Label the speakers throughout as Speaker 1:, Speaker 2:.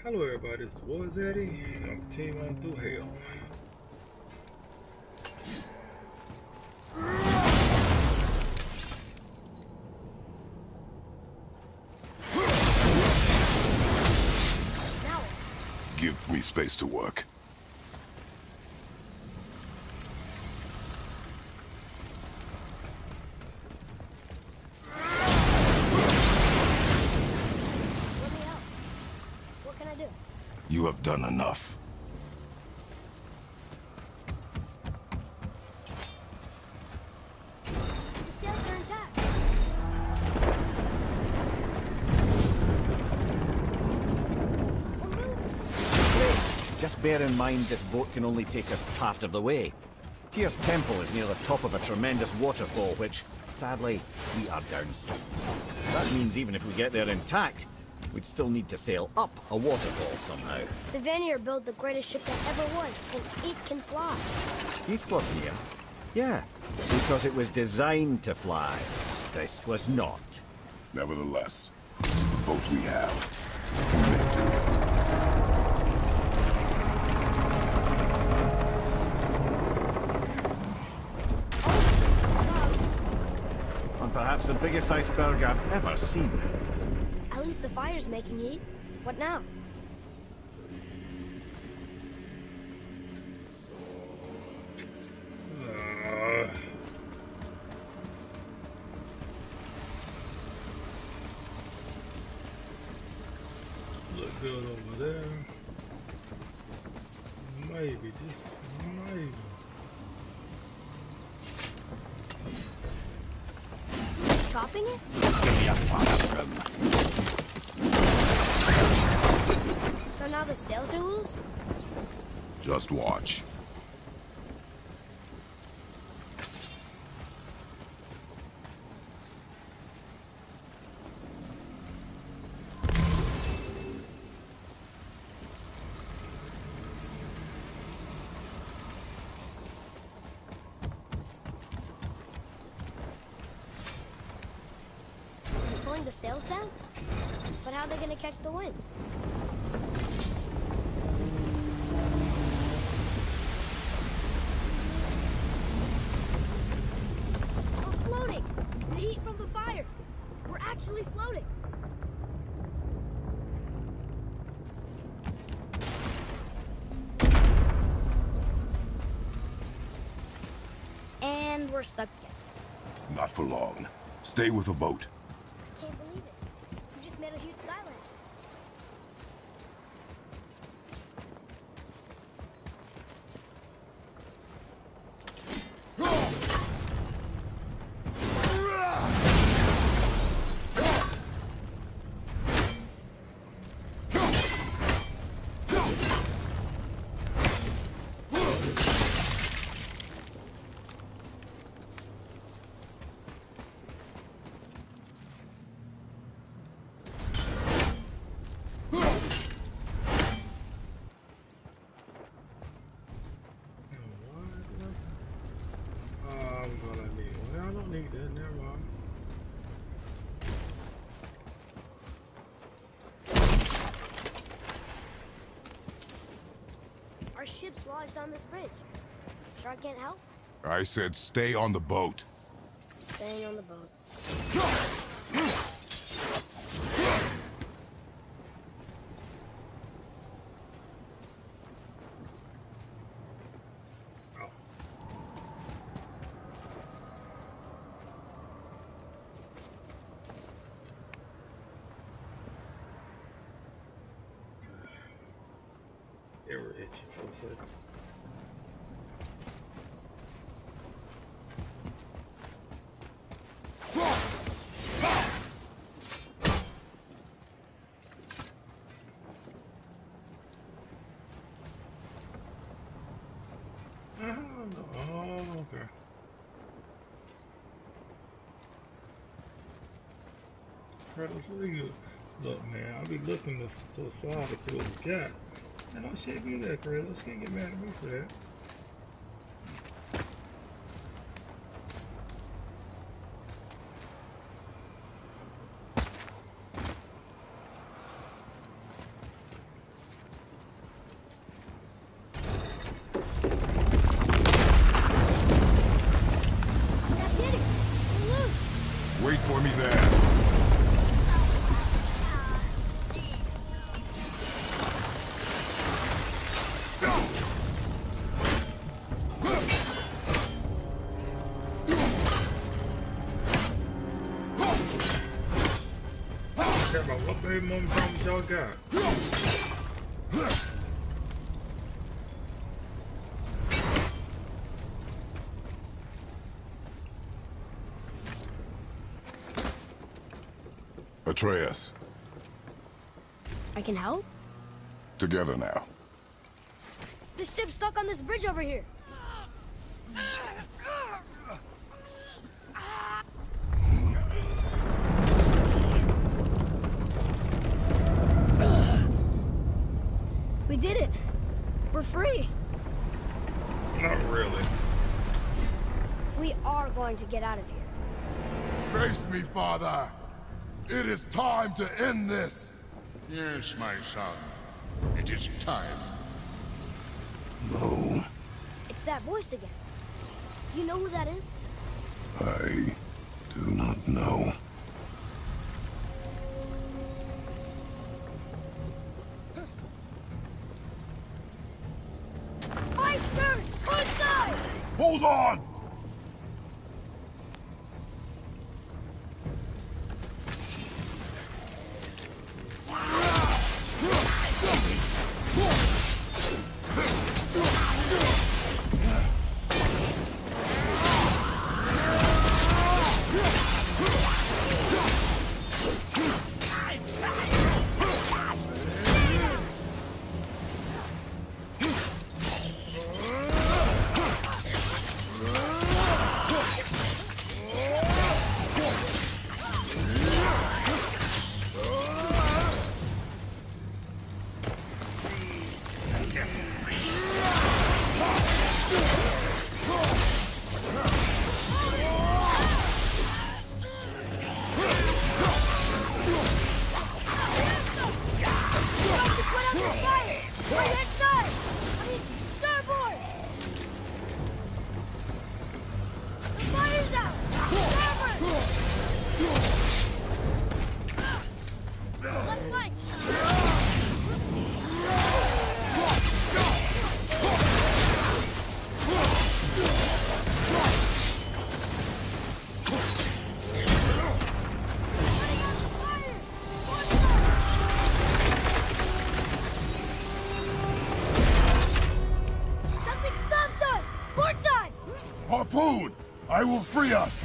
Speaker 1: Hello everybody, this is Wars Eddie, and I'm continuing on through hell.
Speaker 2: Give me space to work.
Speaker 3: Let me help. What can I do?
Speaker 2: You have done enough.
Speaker 3: The sails are intact. We're moving.
Speaker 4: Just bear in mind this boat can only take us part of the way. Tyr's temple is near the top of a tremendous waterfall which, sadly, we are downstream. That means even if we get there intact, we'd still need to sail up a waterfall somehow.
Speaker 3: The Vanir built the greatest ship that ever was, and it can fly.
Speaker 4: Heathcliff, yeah, because it was designed to fly. This was not.
Speaker 2: Nevertheless, this is the boat we have. Make do.
Speaker 4: And perhaps the biggest iceberg I've ever seen.
Speaker 3: At least the fire's making heat. What now?
Speaker 1: Look good over there. Maybe, just maybe.
Speaker 3: Chopping it?
Speaker 4: Give me a fire room.
Speaker 3: So now the sails are loose?
Speaker 2: Just watch.
Speaker 3: They're pulling the sails down? But how are they gonna catch the wind? We're floating! The heat from the fires! We're actually floating! And we're stuck again.
Speaker 2: Not for long. Stay with the boat.
Speaker 3: I can't believe it. You just made a huge skyline.
Speaker 1: I'm gonna need one. I don't need that, never mind.
Speaker 3: Our ship's lodged on this bridge. Sure I can't help?
Speaker 2: I said stay on the boat.
Speaker 3: Staying on the boat.
Speaker 1: Oh. They were itchy for a second. Oh, okay. Kratos, what are you? Look, man, I'll be looking to the side to see what we got. And don't shit me there, Kratos. Can't get mad at me for that. Hey, mom, what y'all got?
Speaker 2: Atreus,
Speaker 3: I can help?
Speaker 2: together now.
Speaker 3: This ship's stuck on this bridge over here. We did it. We're free.
Speaker 1: Not really.
Speaker 3: We are going to get out of here.
Speaker 2: Grace me, Father. It is time to end this.
Speaker 5: Yes, my son. It is time.
Speaker 2: No,
Speaker 3: It's that voice again. Do you know who that is?
Speaker 2: I do not know.
Speaker 3: Iceberg! Good side!
Speaker 2: Hold on! Harpoon! I will free us!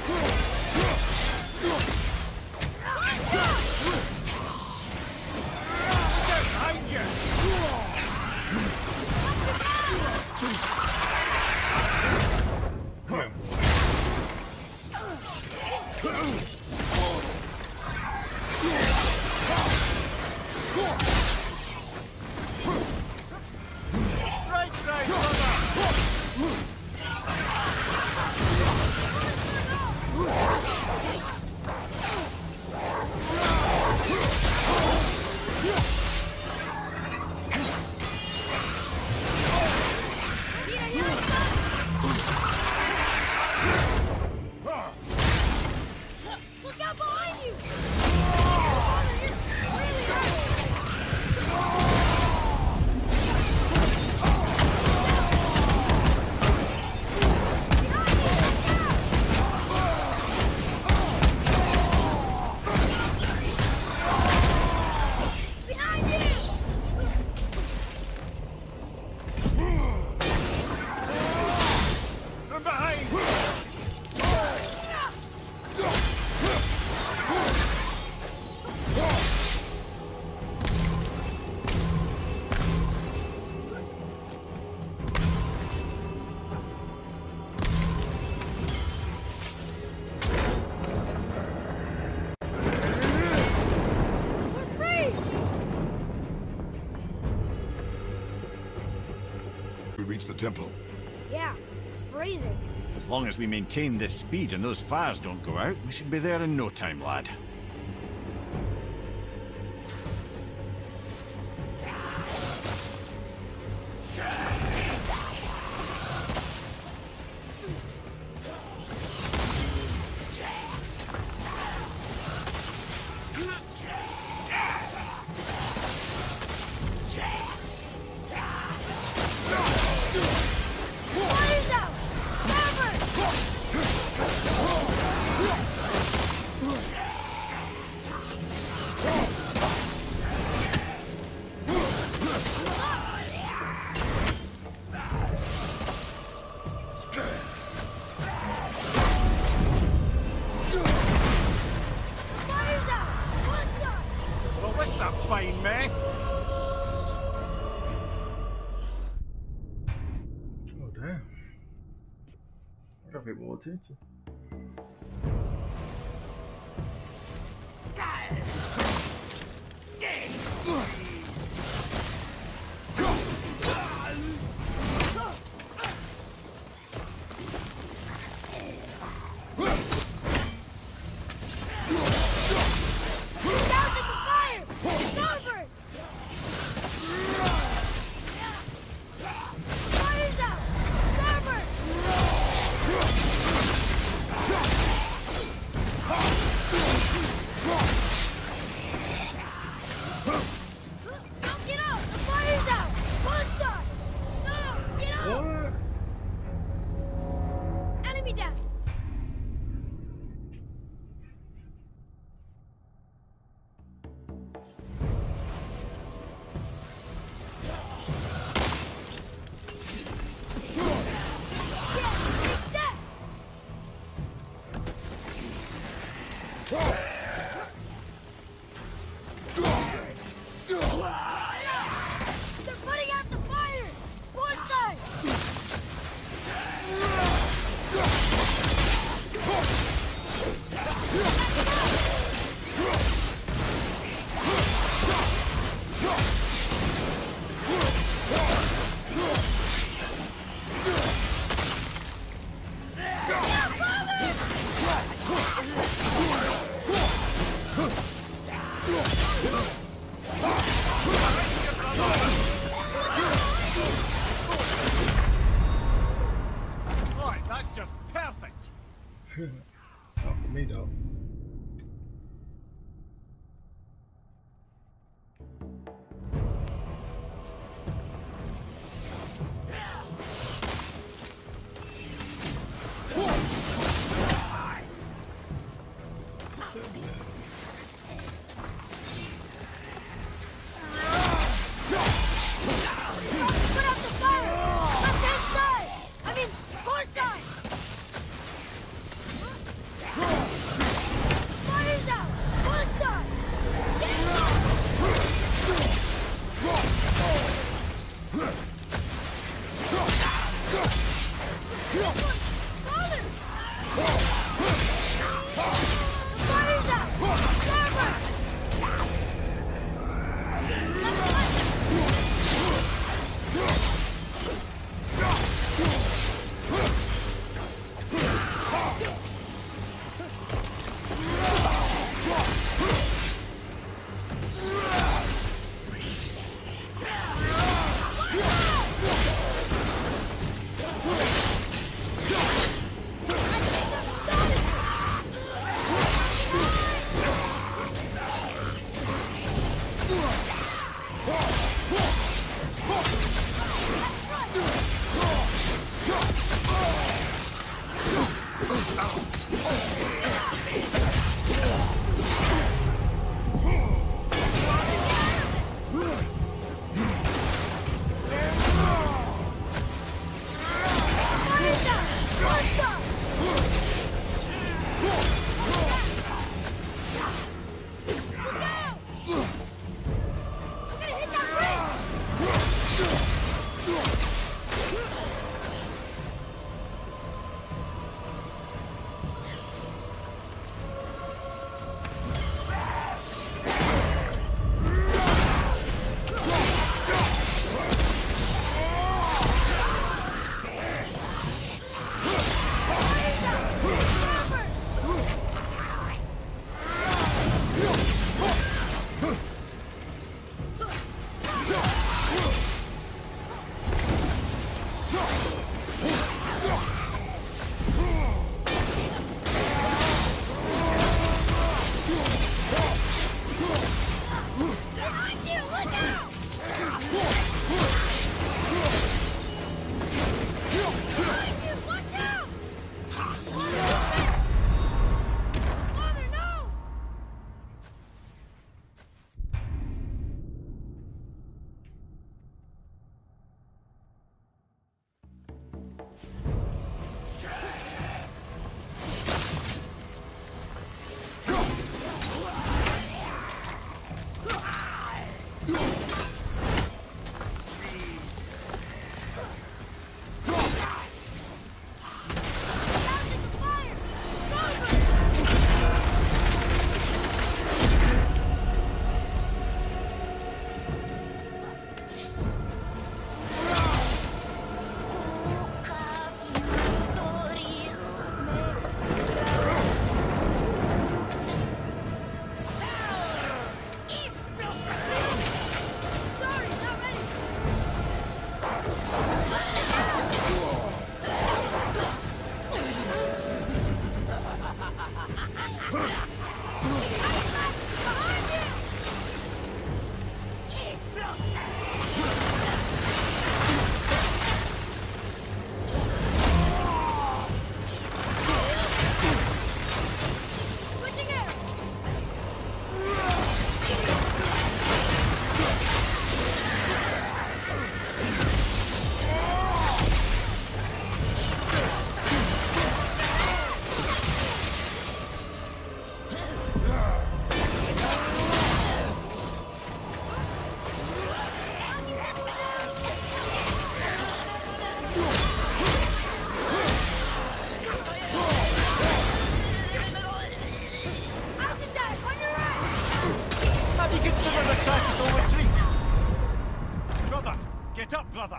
Speaker 3: Look out behind you!
Speaker 2: We reach the temple.
Speaker 3: Yeah, it's freezing.
Speaker 4: As long as we maintain this speed and those fires don't go out, we should be there in no time, lad.
Speaker 3: Fire's out! Never!
Speaker 1: pay more attention. Not for me though.
Speaker 3: We're gonna hit that
Speaker 4: brother!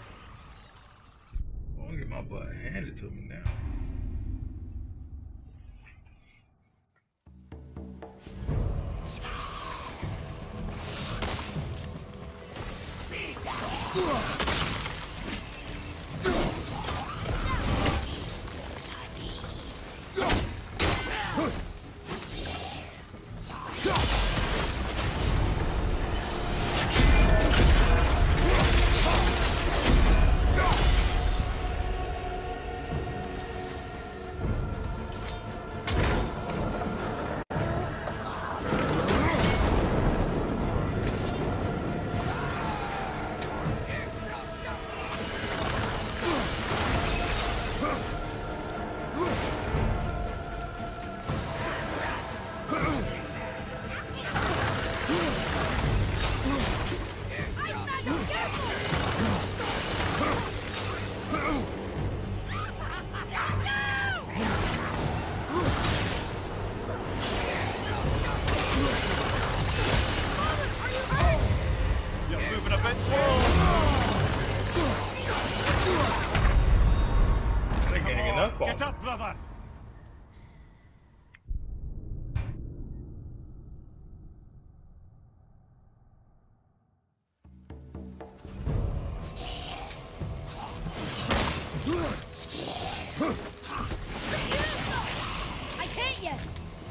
Speaker 1: I want to get my butt handed to me now.
Speaker 4: Get up, brother!
Speaker 3: I can't yet.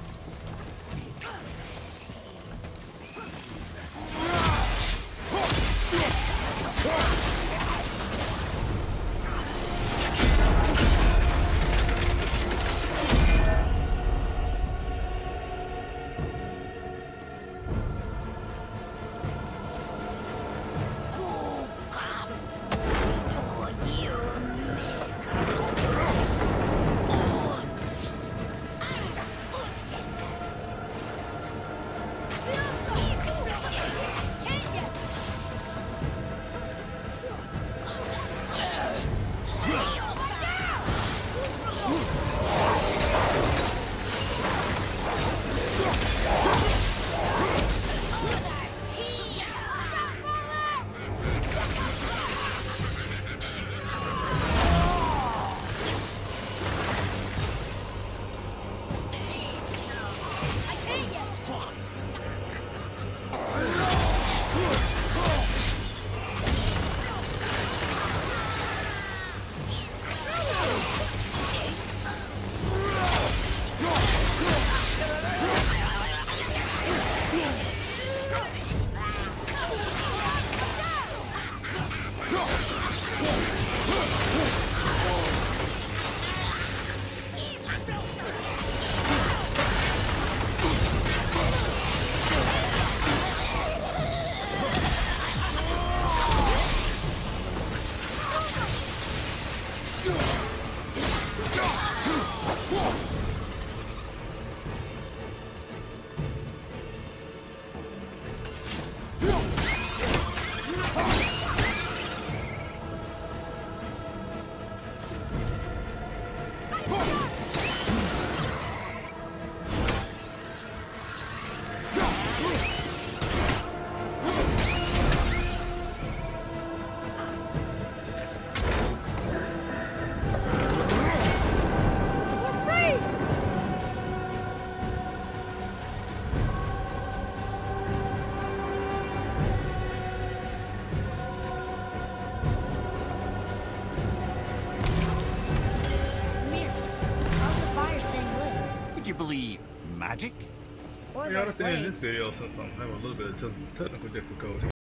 Speaker 4: Believe magic?
Speaker 3: Or
Speaker 1: Yeah, I
Speaker 3: those
Speaker 1: understand in
Speaker 3: blades.
Speaker 1: this video since I'm having a little bit of technical difficulty.